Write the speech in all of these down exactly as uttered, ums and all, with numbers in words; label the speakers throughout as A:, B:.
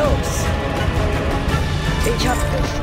A: los. Ich hab dich.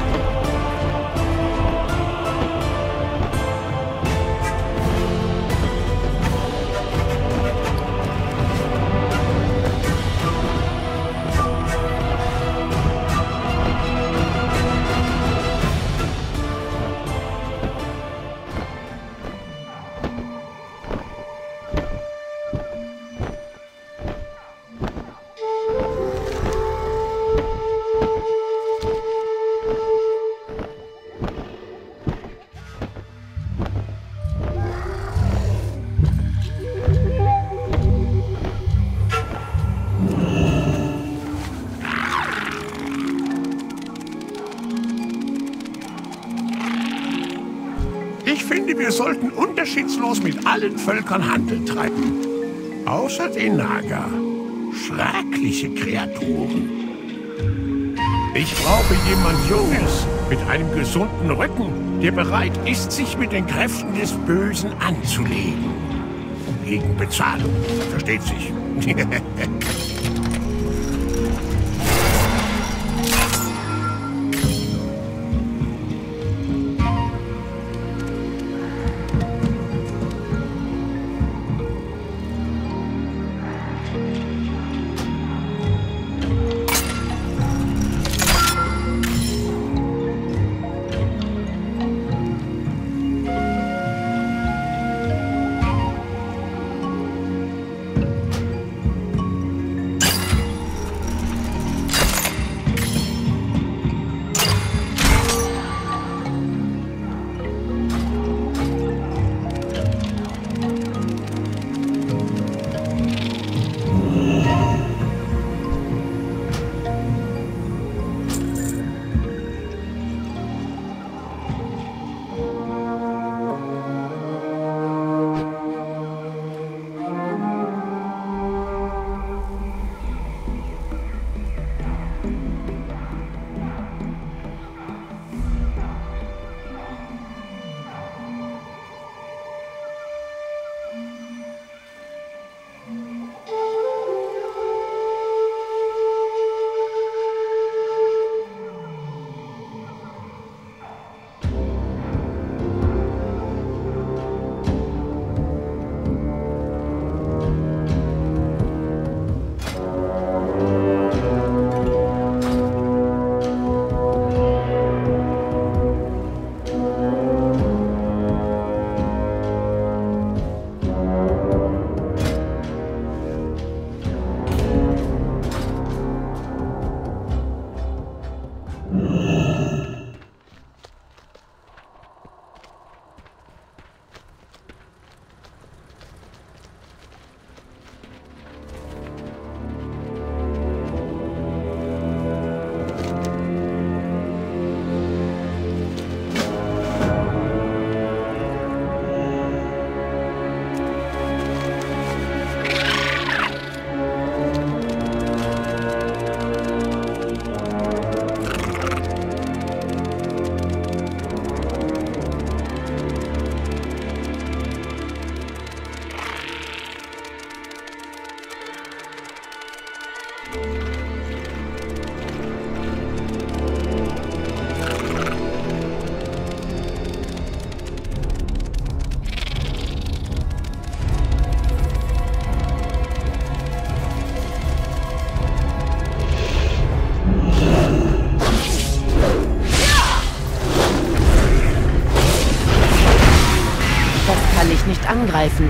B: Ich finde, wir sollten unterschiedslos mit allen Völkern Handel treiben. Außer den Naga. Schreckliche Kreaturen. Ich brauche jemand Junges, mit einem gesunden Rücken, der bereit ist, sich mit den Kräften des Bösen anzulegen. Gegen Bezahlung. Versteht sich.
A: Angreifen.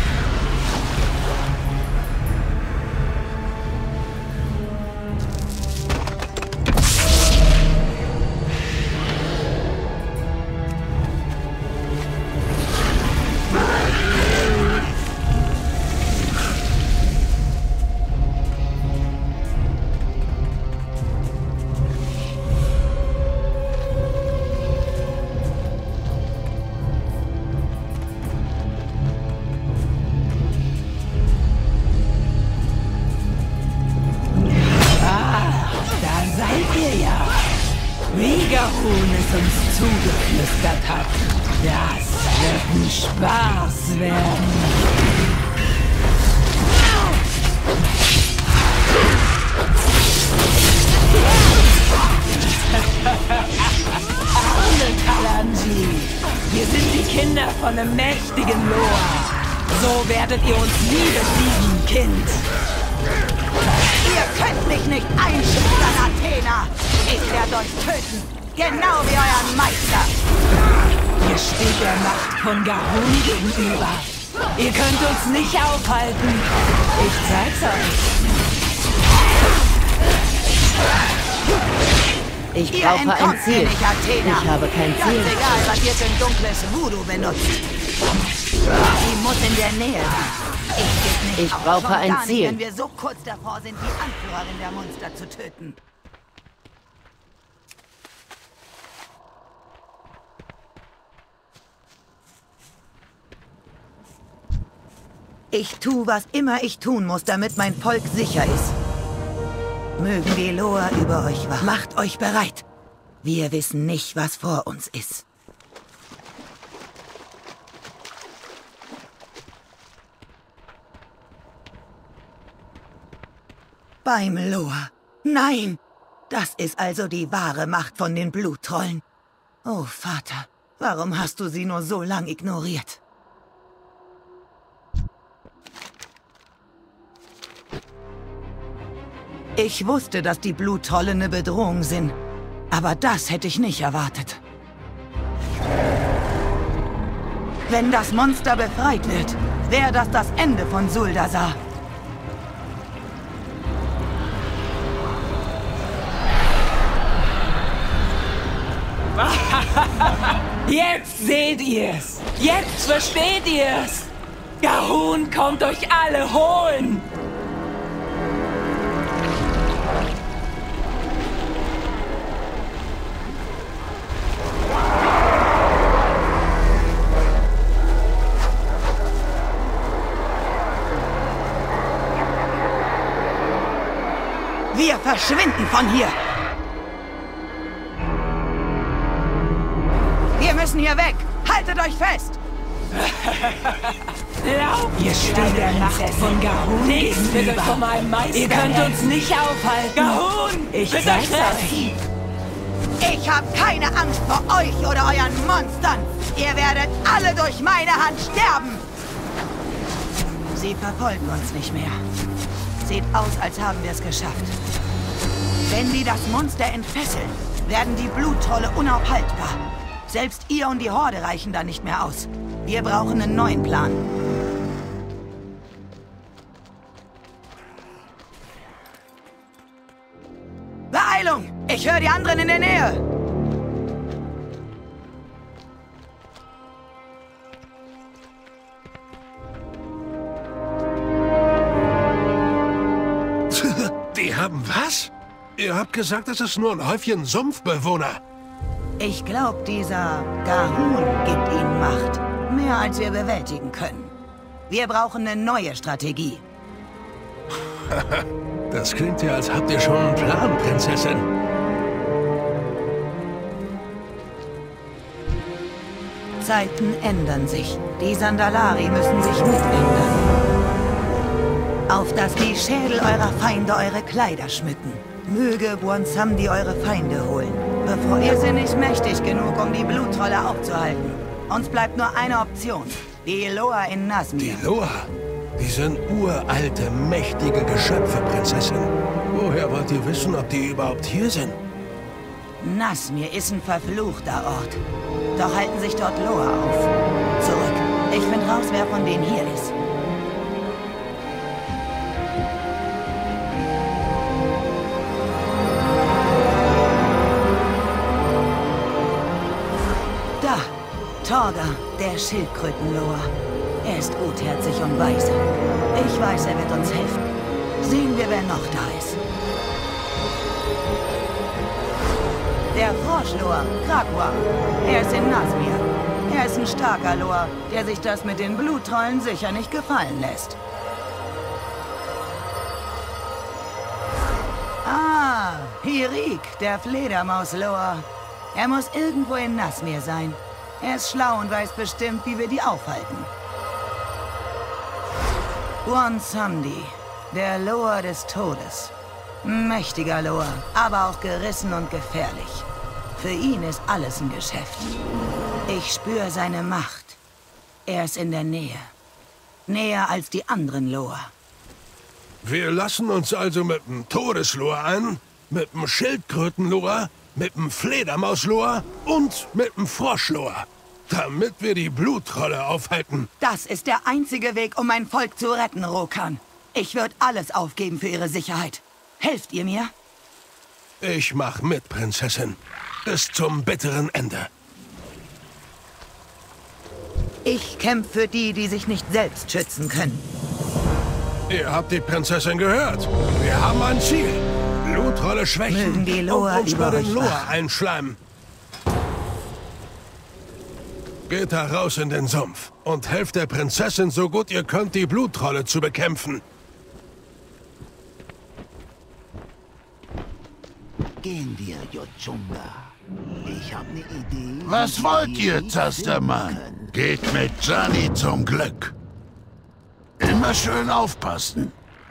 C: Wigerhuhn es uns zugeflüstert hat. Das wird ein Spaß werden. von einem mächtigen Loa. So werdet ihr uns nie besiegen, Kind.
D: Ihr könnt mich nicht einschüchtern, Athena! Ich werde euch töten, genau wie euren Meister!
C: Ihr steht der Macht von Gahun gegenüber. Ihr könnt uns nicht aufhalten. Ich zeig's euch.
A: Ich
D: Ihr
A: brauche ein
D: entkommt mir
A: Ziel.
D: nicht, Athena!
A: Ich habe kein
D: Ganz
A: Ziel.
D: egal, was ihr für ein dunkles Voodoo benutzt. Sie muss in der Nähe sein. Ich geb nicht
A: Ich
D: auf,
A: brauche
D: schon
A: ein
D: gar nicht,
A: Ziel.
D: wenn wir so kurz davor sind, die Anführerin der Monster zu töten. Ich tu, was immer ich tun muss, damit mein Volk sicher ist. Mögen die Loa über euch wachen. Macht euch bereit. Wir wissen nicht, was vor uns ist. Beim Loa. Nein! Das ist also die wahre Macht von den Bluttrollen. Oh, Vater, warum hast du sie nur so lang ignoriert? Ich wusste, dass die Bluttrolle eine Bedrohung sind. Aber das hätte ich nicht erwartet. Wenn das Monster befreit wird, wäre das das Ende von Zuldasar.
C: Jetzt seht ihr's! Jetzt versteht ihr's! Gahun kommt euch alle holen!
D: Wir verschwinden von hier! Wir müssen hier weg! Haltet euch fest!
C: Ihr steht der Macht von Gahun gegenüber. Von meinem Meister. Ihr könnt uns nicht aufhalten. Gahun! Ich zeig's euch.
D: Ich habe keine Angst vor euch oder euren Monstern! Ihr werdet alle durch meine Hand sterben! Sie verfolgen uns nicht mehr. Sieht aus, als haben wir es geschafft. Wenn die das Monster entfesseln, werden die Bluttrolle unaufhaltbar. Selbst ihr und die Horde reichen da nicht mehr aus. Wir brauchen einen neuen Plan. Beeilung! Ich höre die anderen in der Nähe!
B: Die haben was? Ihr habt gesagt, es ist nur ein Häufchen Sumpfbewohner.
D: Ich glaube, dieser Gahun gibt ihnen Macht. Mehr als wir bewältigen können. Wir brauchen eine neue Strategie.
B: Das klingt ja, als habt ihr schon einen Plan, Prinzessin.
D: Zeiten ändern sich. Die Sandalari müssen sich mitändern. Auf dass die Schädel eurer Feinde eure Kleider schmücken. Möge Bwonsamdi eure Feinde holen. Bevor ihr sind nicht mächtig genug, um die Bluttrolle aufzuhalten. Uns bleibt nur eine Option. Die Loa in Nazmir.
B: Die Loa? Die sind uralte, mächtige Geschöpfe, Prinzessin. Woher wollt ihr wissen, ob die überhaupt hier sind?
D: Nazmir ist ein verfluchter Ort. Doch halten sich dort Loa auf. Zurück. Ich find raus, wer von denen hier ist. Da. Torga, der Schildkrötenloa. Er ist gutherzig und weise. Ich weiß, er wird uns helfen. Sehen wir, wer noch da ist. Der Froschloa, Krakwa. Er ist in Nazmir. Er ist ein starker Loa, der sich das mit den Bluttrollen sicher nicht gefallen lässt. Ah, Hirik, der Fledermausloa. Er muss irgendwo in Nazmir sein. Er ist schlau und weiß bestimmt, wie wir die aufhalten. Bwonsamdi, der Loa des Todes. Mächtiger Loa, aber auch gerissen und gefährlich. Für ihn ist alles ein Geschäft. Ich spüre seine Macht. Er ist in der Nähe. Näher als die anderen Loa.
B: Wir lassen uns also mit dem Todesloa ein, mit dem Schildkrötenloa, mit dem Fledermausloa und mit dem Froschloa, damit wir die Blutrolle aufhalten.
D: Das ist der einzige Weg, um mein Volk zu retten, Rokan. Ich würde alles aufgeben für ihre Sicherheit. Helft ihr mir?
B: Ich mach mit, Prinzessin. Bis zum bitteren Ende.
D: Ich kämpfe für die, die sich nicht selbst schützen können.
B: Ihr habt die Prinzessin gehört. Wir haben ein Ziel. Blutrolle schwächen
D: Mögen die Loa
B: und uns bei
D: über
B: den
D: euch
B: Loa
D: wachen.
B: einschleimen. Geht da raus in den Sumpf und helft der Prinzessin so gut ihr könnt, die Blutrolle zu bekämpfen.
E: Gehen wir, Jochunga. Ich habe eine Idee.
F: Was wollt ihr, Zastermann? Geht mit Johnny zum Glück. Immer schön aufpassen.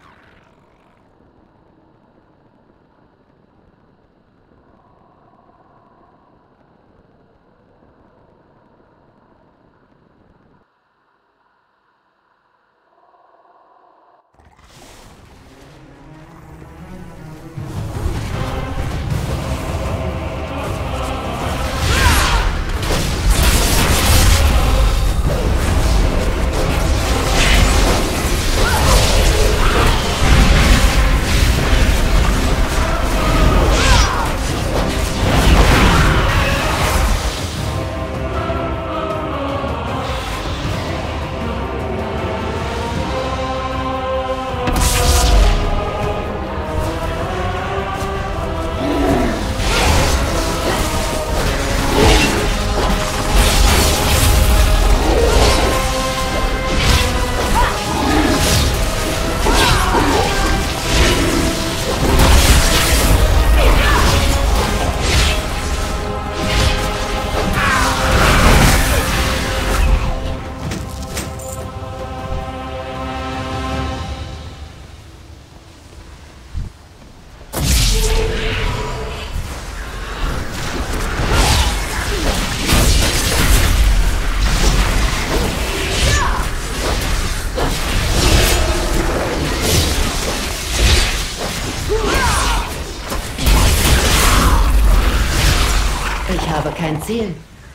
A: Ich habe kein Ziel.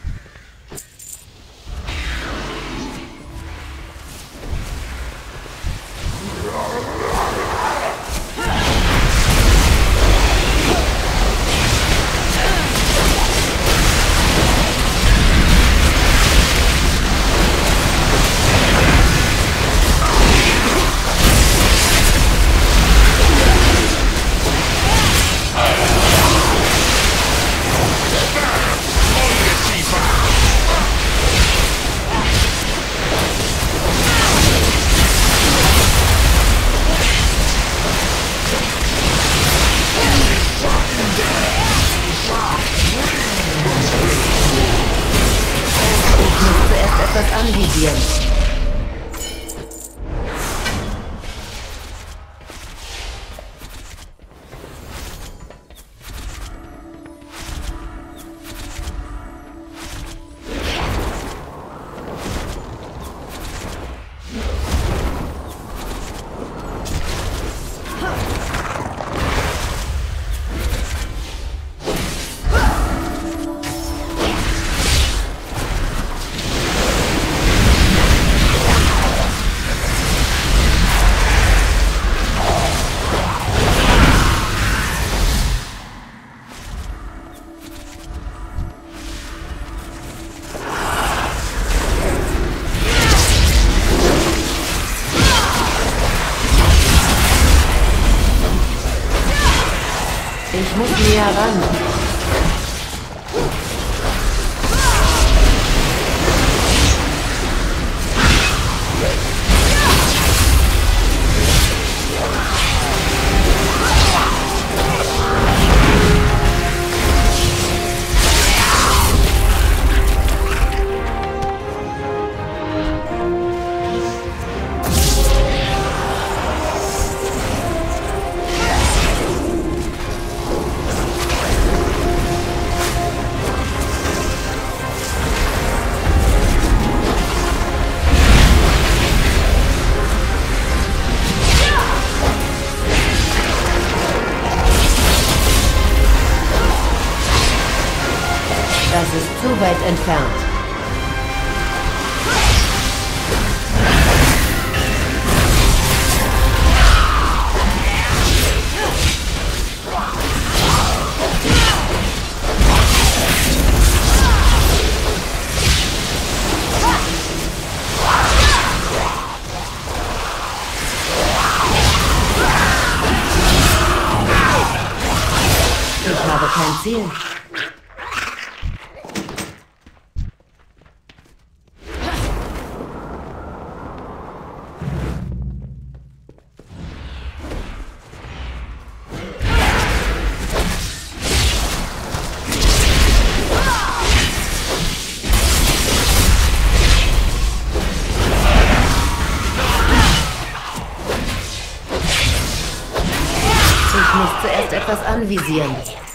A: Etwas anvisieren. Ich muss näher ran. Das ist zu weit entfernt. Ich habe kein Ziel. Ich muss zuerst etwas anvisieren.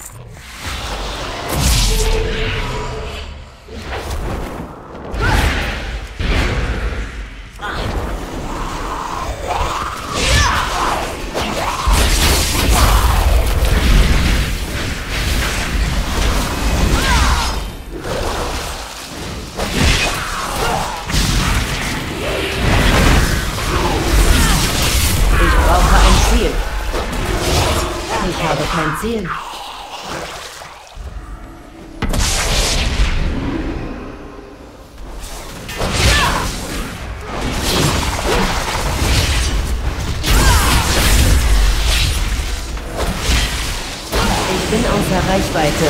A: Ich brauche ein Ziel. Ich habe kein Ziel. Ich bin außer Reichweite.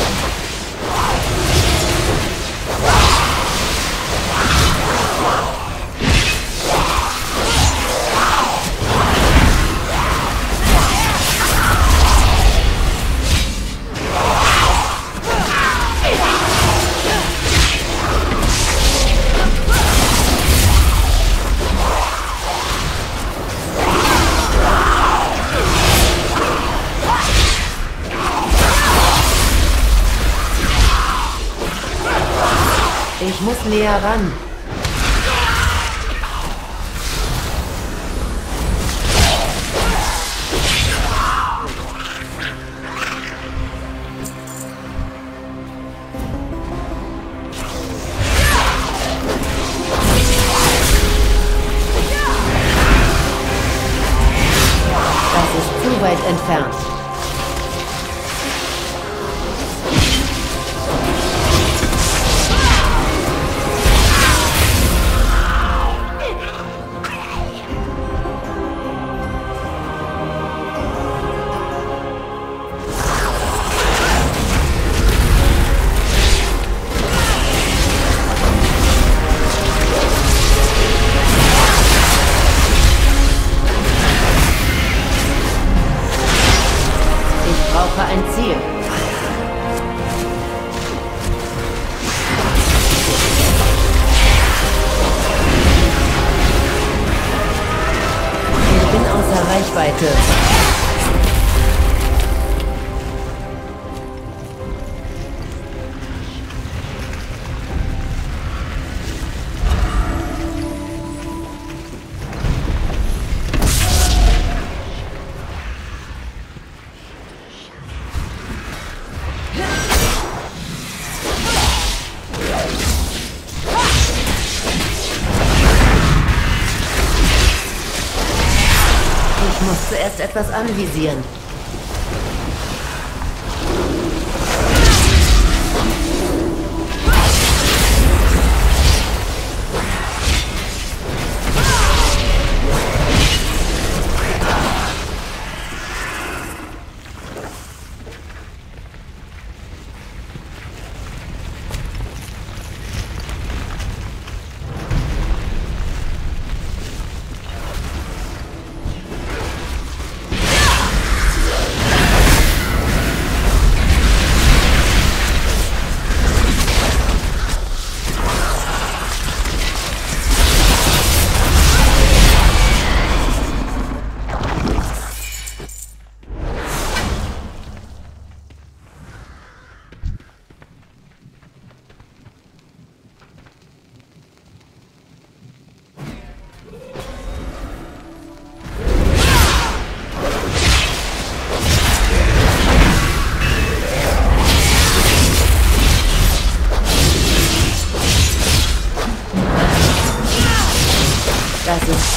A: Ich muss näher ran. Das ist zu weit entfernt. Ich brauche ein Ziel. Ich bin außer Reichweite. Ich muss zuerst etwas anvisieren.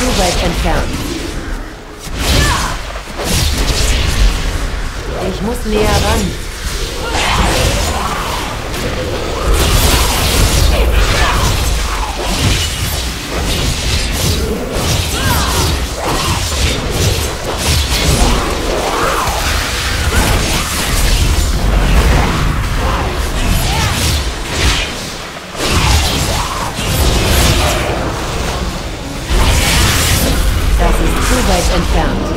A: zu weit entfernt. Ich muss näher ran. Das ist zu weit entfernt.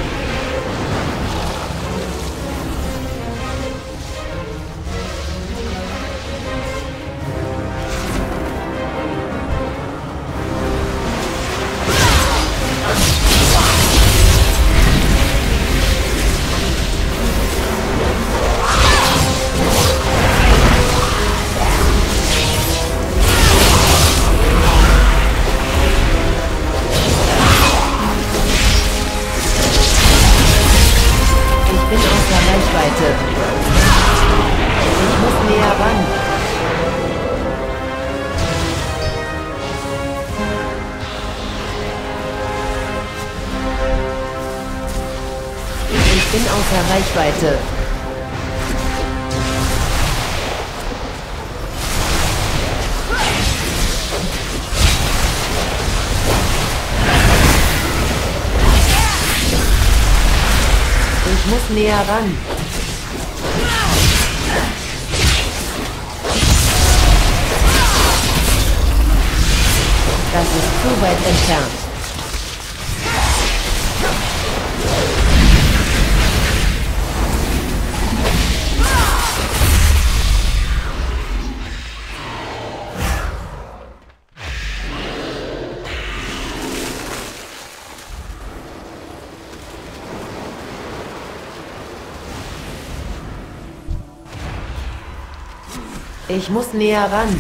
A: Ich muss näher ran. Ich bin außer Reichweite. Ich muss näher ran. Das ist zu weit entfernt. Ich muss näher ran.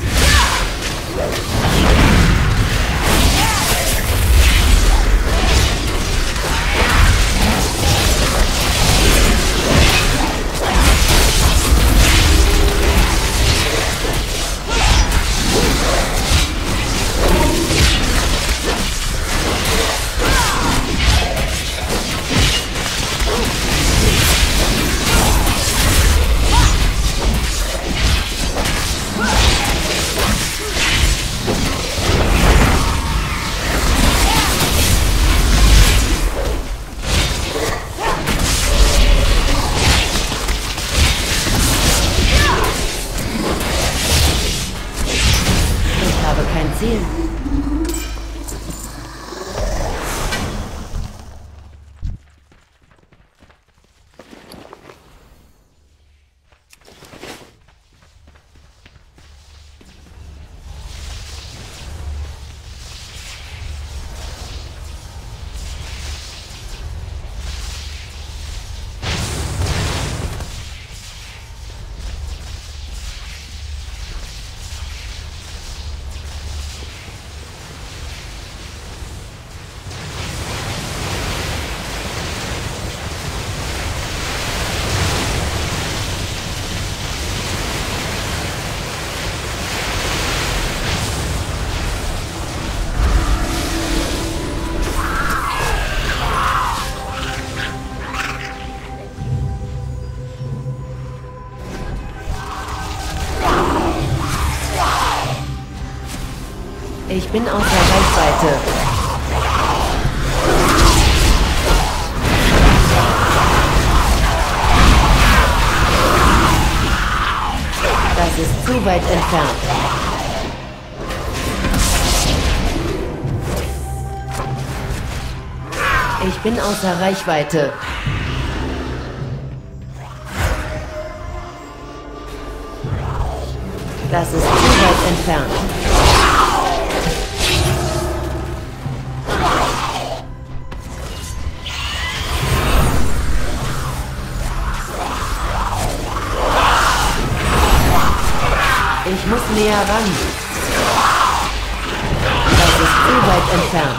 A: Ziel. Ich bin außer Reichweite. Das ist zu weit entfernt. Ich bin außer Reichweite. Das ist zu weit entfernt. Ich muss näher ran. Das ist zu weit entfernt.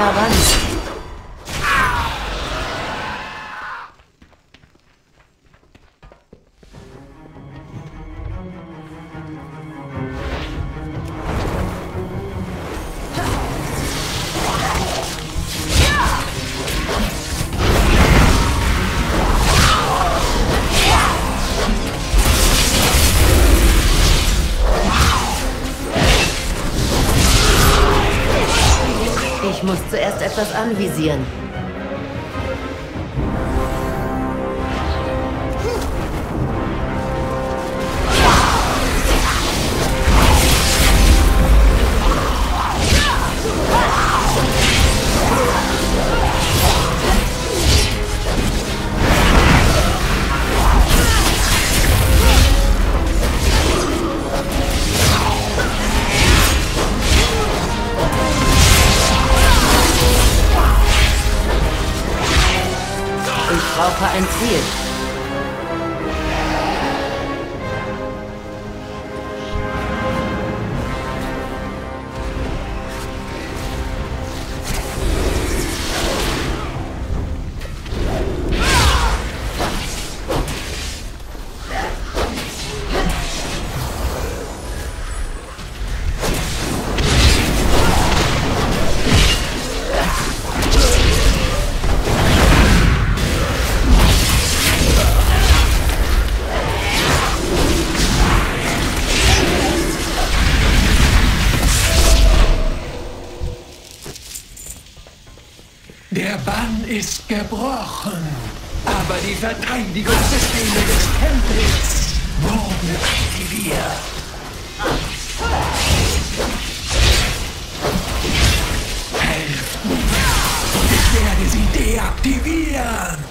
A: nah ran. Ich muss zuerst etwas anvisieren. Ich brauche ein Ziel.
G: Der Bann ist gebrochen, aber die Verteidigungssysteme des Tempels wurden aktiviert. Helft mir und ich werde sie deaktivieren.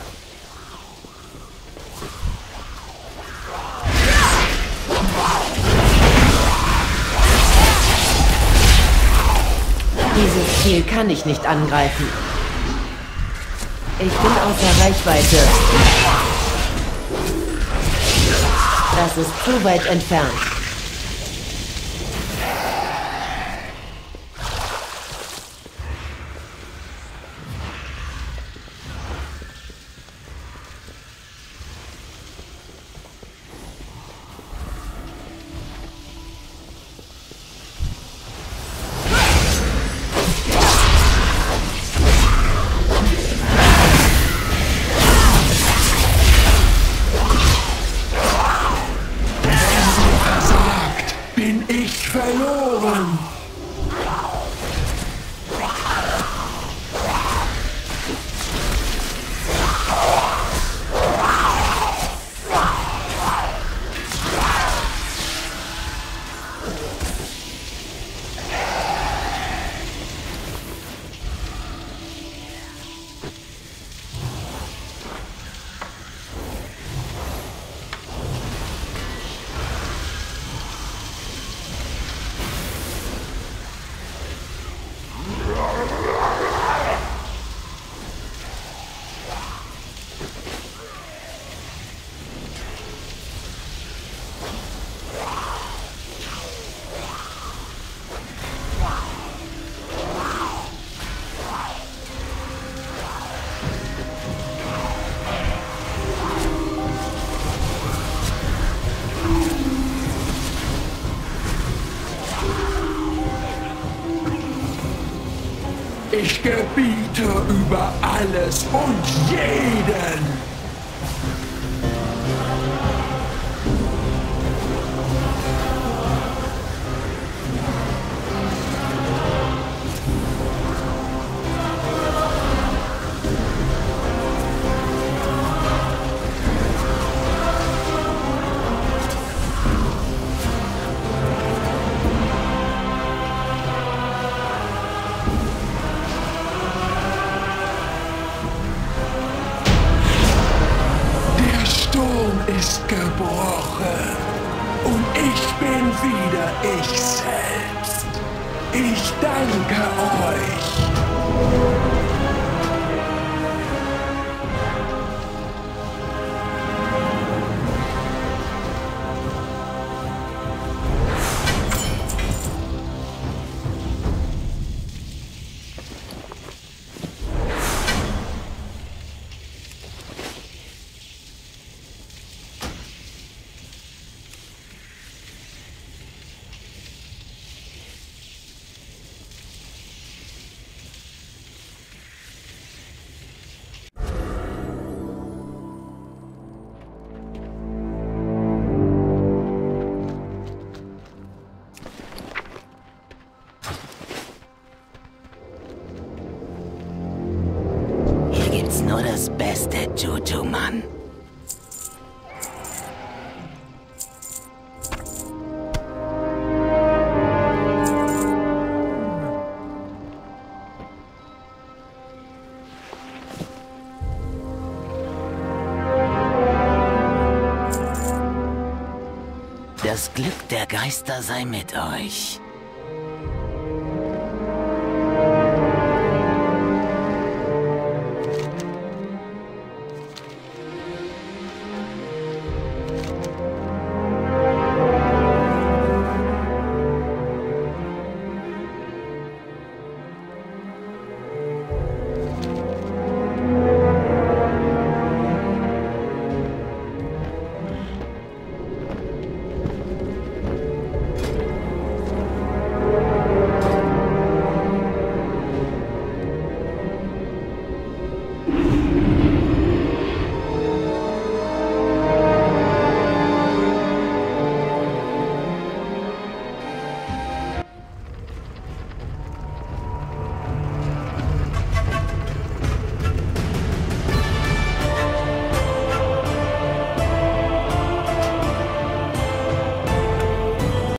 A: Dieses Ziel kann ich nicht angreifen. Ich bin außer Reichweite. Das ist zu weit entfernt.
G: Verloren! Ich gebiete über alles und jeden! Ist gebrochen und ich bin wieder ich selbst. Ich danke euch.
E: Nur das Beste, Juju-Mann. Das Glück der Geister sei mit euch.